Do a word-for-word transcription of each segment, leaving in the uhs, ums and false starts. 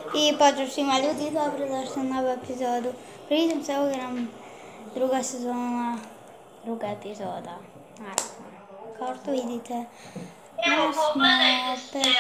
I pozdrav svima ljudi, dobrodošli na ovu epizodu. Priđem se ovdje nam druga sezona, druga epizoda, naravno. Kao što vidite, nas smo opet...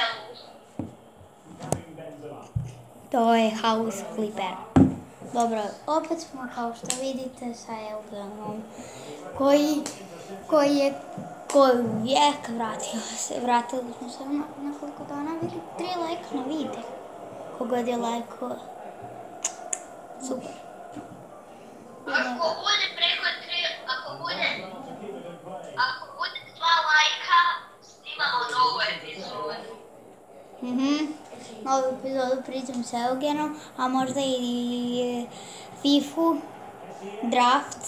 To je House Flipper. Dobro, opet smo kao što vidite sa Elganom, koji, koji je koji uvijek vratio se, vratili smo se na nekoliko dana, vidi tri lajka na video. Kogod je lajko, super. Ako bude preko tri, ako bude, ako bude dva lajka, snimamo novu epizodu. Mhm, novu epizodu priđem sa Eugenom, a možda i FIFA, draft.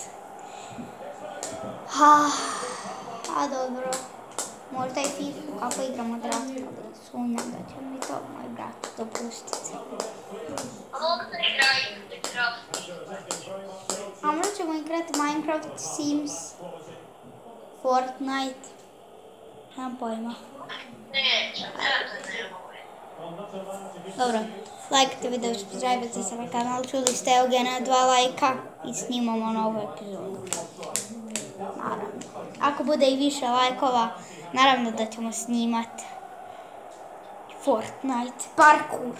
Ha, a dobro, možda i FIFA kako igramo draft, ali sumnjam da će mi to moj brat dopustiti. A mogu da igraju draft? A možda ćemo igrati Minecraft, Sims, Fortnite, nemam pojma. Neće, ne, to ne mogu. Dobro, lajkajte video, subscribe-ajte se na kanal, čuli ste Eugena, dva lajka i snimamo novu epizodu. Naravno. Ako bude i više lajkova, naravno da ćemo snimati Fortnite parkour.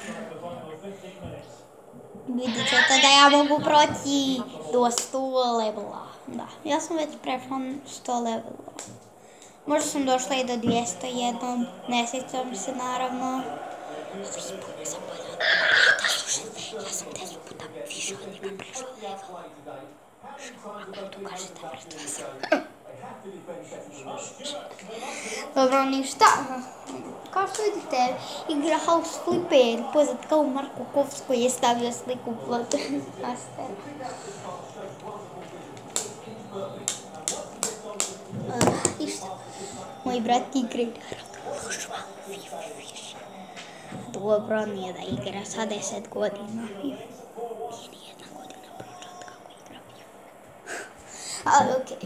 Vidjet ćete da ja mogu proći do sto levela. Da, ja sam već prešla sto levela. Možda sam došla i do dvjesto jednom, ne sjećam se naravno. Ali ipak sam bolja od brata, slušajte, ja sam deset puta više od njega prešla levela. Ako tu kažete mrtva sam. Dobro, ništa. Kao što vidite, igra House Flipper, poznat kao Marko Kovs koji je stavio sliku u plot. Ništa. Moj brat igra i naravno još malo FIFA više. Dobro, nije da igra sa deset godina FIFA. Nije nijedna godina prošla kako igra FIFA. Ali okej.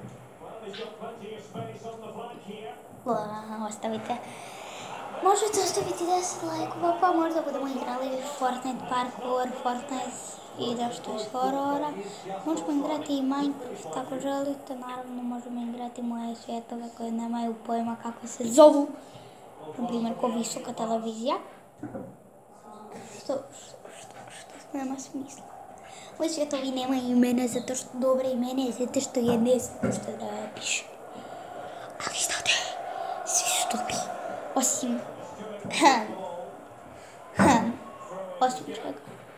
Okay. Ostavite. Možete ostaviti deset lajkova, pa možda budemo igrali Fortnite parkour, Fortnite i nešto iz horora. Možemo igrati i Minecraft ako želite, naravno možemo igrati moje svjetove koje nemaju pojma kako se zovu. Na primjer, ko visoka televizija. Što, što, što, što, nema smisla. Moji svjetovi nemaju imena zato što dobre imene, zato što je ne znam što da piše. Ali znate, svi su dobri, osim, hm, hm, osim čega.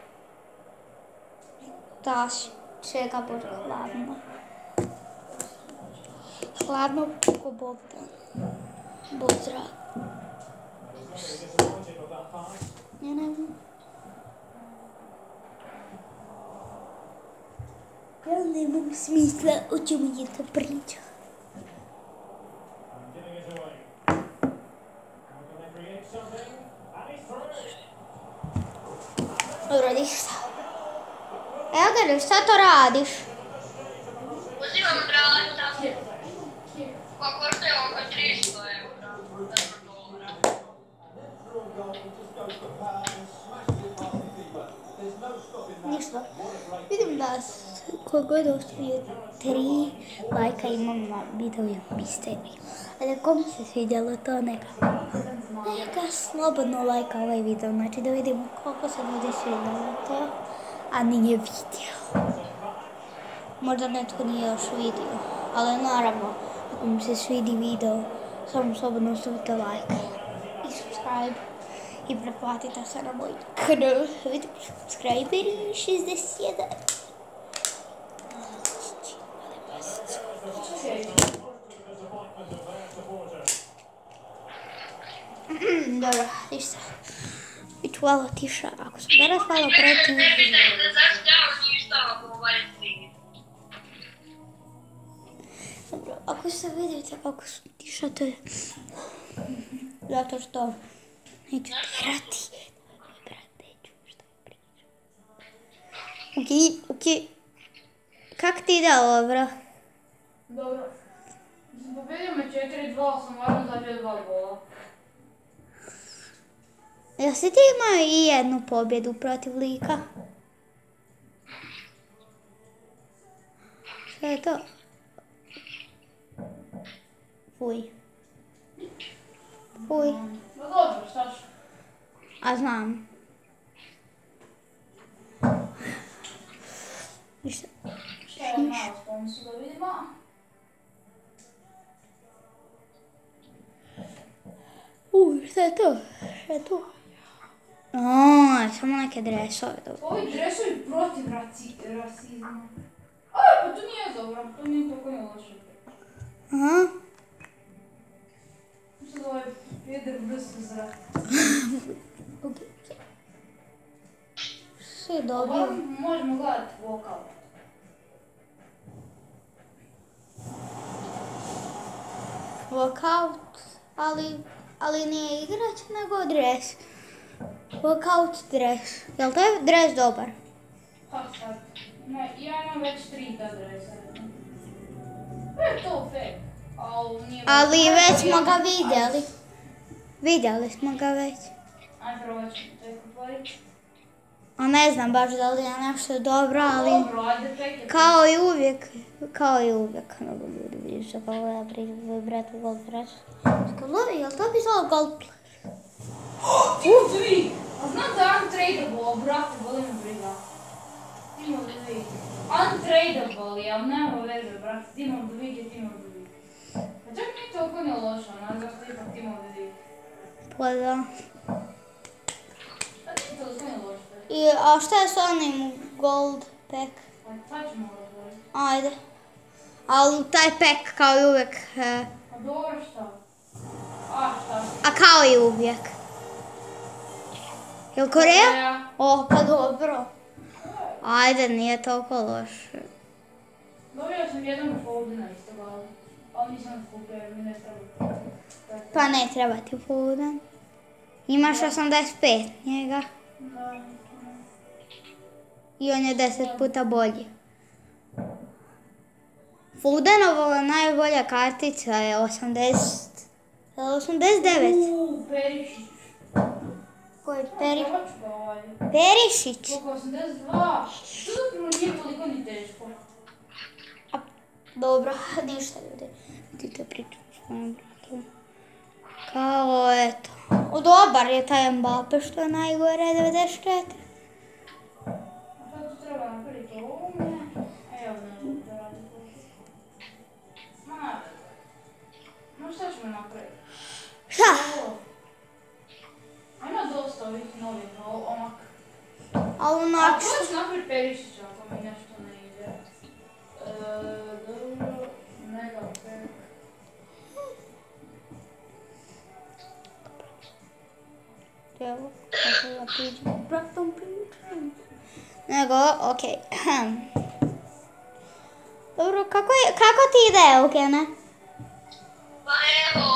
Da, čega bude hladno. Hladno ko Bogdan. Pozdrav. Ja ne znam. Ja nemam smisla o čemu je to priča. Dobro, ništa. Evo ga, šta to radiš? Uzimam brata. Pa koštaje oko tristo eura. Ništa. Vidim da kogod ostavio tri lajka imam na video misteriju. Ali ako mi se svidjelo to neka, neka slobodno lajka ovaj video. Znači da vidimo koliko se ljudi svidjelo to, a nije vidio. Možda netko nije još vidio, ali naravno ako mi se svidi video, samo slobodno ostavite like i subscribe. I preplatite se na moj kanal. Vidite, subscriberi šezdeset jedan. Dobro, ništa. Biću malo tiša. Ako sam danas malo preti... Ne pitajte zašto ja ništa ovaj svi. Dobro, ako se vidite kako sam tiša, to je... Zato što... Neću dirati. Moj brat neću što je priča. Okej, okej. Kak ti ide, dobro? Dobro. Pobedio me četiri dva, sam valjda zabio dva gola. Jesi ti imao i jednu pobjedu protiv lika? Šta je to? Fuj. Fuj. No dobro, šta ću? A znam. Ništa. Šta je malo sponsu da vidimo? Uj, šta je to? Šta je to? Aaaa, samo neke dresove. Ovi dresovi protiv raci- rasizma. A, pa to nije dobro, to nije toliko ne loše. Aha. Što zove Peder brzo zrak. Sve dobio. Ovo možemo gledati vokal. Walkout, ali, ali nije igrać, nego dres. Walkout dres. Jel to je dres dobar? Ha sad. Ima, ja imam već tri ta dresa. Pa je to fake. Ali nije... Ali Ajde, već smo ja- ga vidjeli. Vidjeli smo ga već. Ajde, probat ćemo tek otvoriti. A ne znam baš da li je nešto dobro, ali Dobro, ajde tek je... kao i uvijek, kao i uvijek, mnogo ljudi vidiš da kao ja pričam brate Gold Flash. Skolovi, jel to bi zvao Gold Flash? Tim dvi! A znam da je untradable, brate, volim me briga. Tim of the Week. Untradable je, ali nema veze, brate. Team of the Week je Team of the Week. Pa čak nije toliko ne loša, ona zašto je ipak Team of the Week. Pa da. Pa nije toliko ne loša. I, a šta je s onim Gold Pack? Pa pa ćemo ga otvoriti. Ajde. Ali taj pack kao i uvijek, e, Pa dobro šta? A šta? a kao i uvijek. Jel Koreja? Koreja. O, pa dobro. Ajde, nije toliko loše. Dobio sam jednog Foldena isto gledala. Ali nisam skupio jer mi ne treba. Pa ne treba ti Foden. Imaš osamdeset pet njega. Da. I on je deset puta bolji. Fodenova najbolja kartica je osamdeset... osamdeset devet. Uuu, Perišić. Koji Peri... Probat ću ga ovaj. Perišić. Koliko, osamdeset dva? To zapravo nije toliko ni teško. A, dobro, ništa ljudi. Ti to pričaš s mojom bratom. Kao eto. O, dobar je taj Mbappe što je najgore, devedeset četiri. A šta tu treba napraviti ovome? Evo ne znam da radi to. Ma nada. No šta ćemo napraviti? Šta? Ovo. Ima dosta ovih novih, o- onak. A A onak ko ću napraviti Perišića ako mi nešto ne ide? Eee, dobro, mega pek. Evo, kako ja pričam, bratom pričam. Nego, okej. Dobro, kako, je, kako ti ide, Eugene? Pa evo,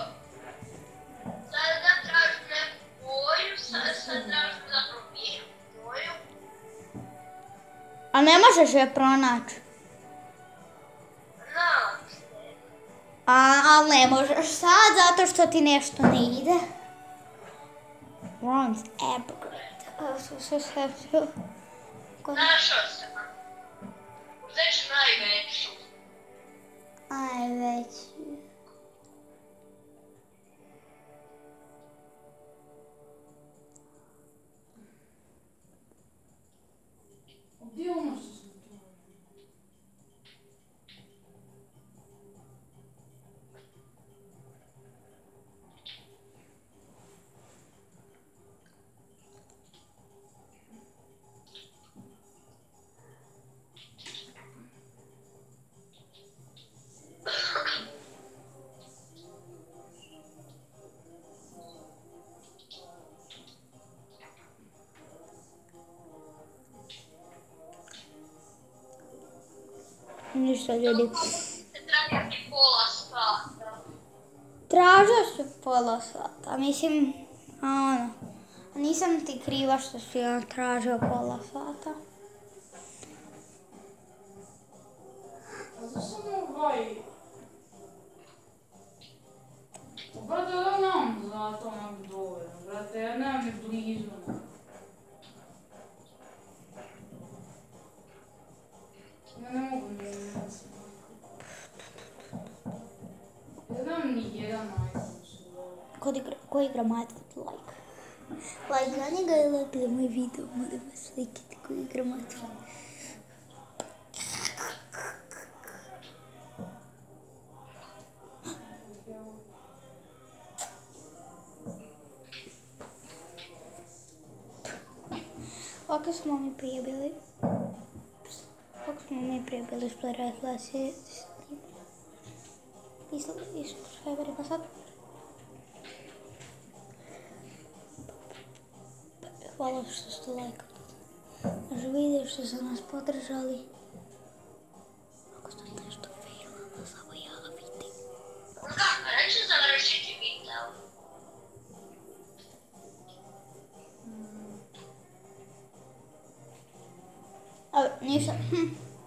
sad da tražim neku boju, sad, sad tražim zapravo bijelu boju. A ne možeš je pronaći. Znam se. A, ali ne možeš sad, zato što ti nešto ne ide. Bronze upgrade. A, sve, sve, sve, sve. Ko- Našao sam. Uzet ću najveću. Aj, već. Gdje je ono što sam tu? Ništa ljudi. Se tražiti pola sata. Tražio se pola sata, mislim, a ono, nisam ti kriva što si on tražio pola sata. A zašto sam ovaj... Brate, da nam za to onak dovoljno, brate. brate, ja nemam ni blizu. Ja ne mogu ni jedan. Ja nemam ni jedan iPhone. Ko igra Minecraft like? Like za njega je like za moj video, moramo slikiti ko igra Minecraft. Ovako smo mi prije bili. Ovako smo mi prije bili rekla se i subscriberima sad. Hvala što ste lajkali naš video, što ste nas podržali. Ako ste nešto failala, samo ja vidim. Kako, neću završiti video. A, nisam. Hm.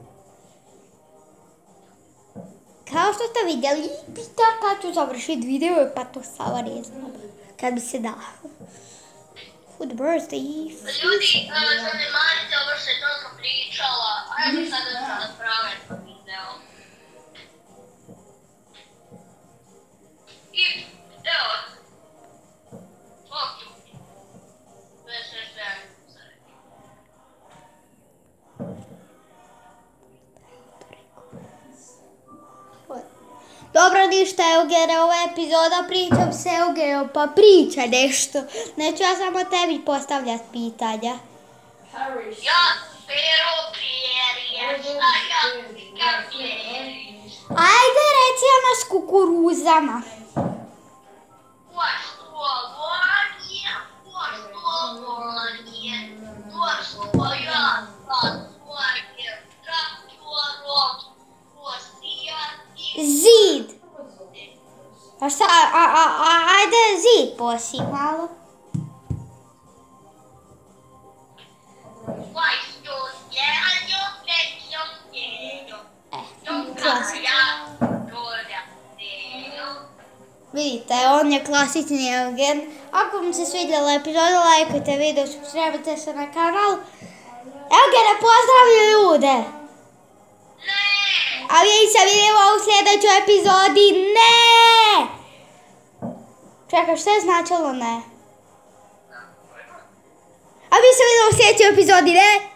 Kao što ste vidjeli, pita kad ću završiti video, pa to sada ne znam. Kad bi se dao. Food birthday. Ljudi, zanemarite ovo što je toliko pričala, ajde sada da raspravljati po video. I, evo. Ok. Sve, sve, sve. Dobro, ništa, Eugene, ova epizoda pričam s Eugenom, pa priča nešto. Neću ja samo tebi postavljati pitanja. Ja pero prijerije, šta ja pikam prijeriš? Ajde, reci ona s kukuruzama. Poštovanje, poštovanje, došlo ja sa svojim traktorom posijati. Zid. A šta, a, a, a, ajde zid posi malo. Vidite, on je klasični Eugen. Ako vam se svidjela epizoda, lajkujte video, subscribite se na kanal. Eugene, pozdravlja ljude! A mi se vidimo u sljedećoj epizodi. Ne! Čekaj, što je značilo ne? A mi se vidimo u sljedećoj epizodi, ne?